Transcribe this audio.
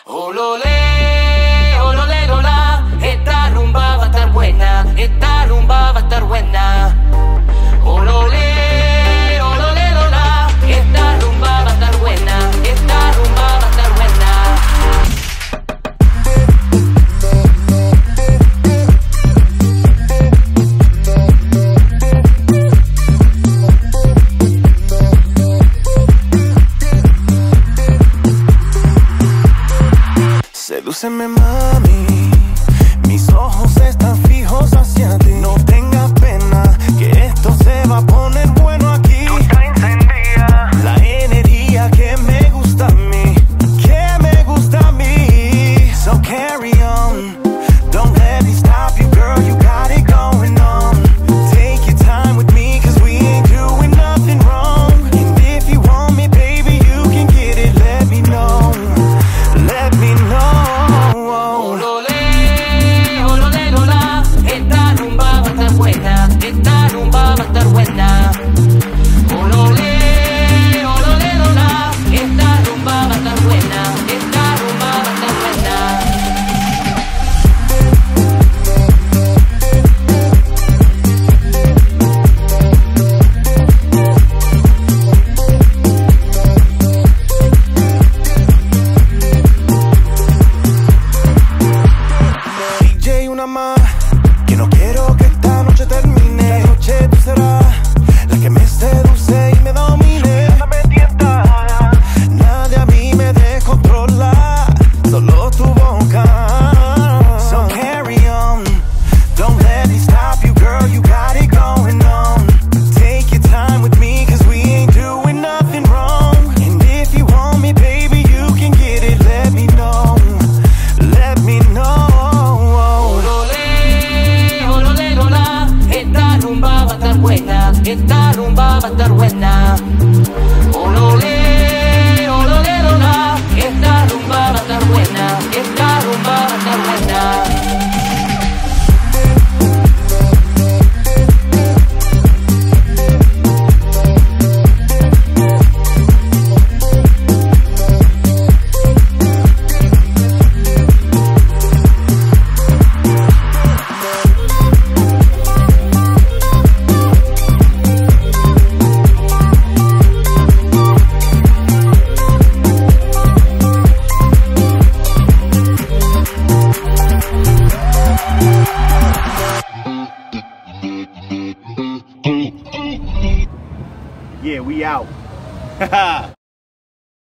Ololé, lola, esta rumba va a estar buena, esta rumba va a estar buena. Ololé, lola, esta rumba va a estar buena, esta rumba va a estar buena. Sedúceme, mami, mis ojos están fijos hacia ti. No tengo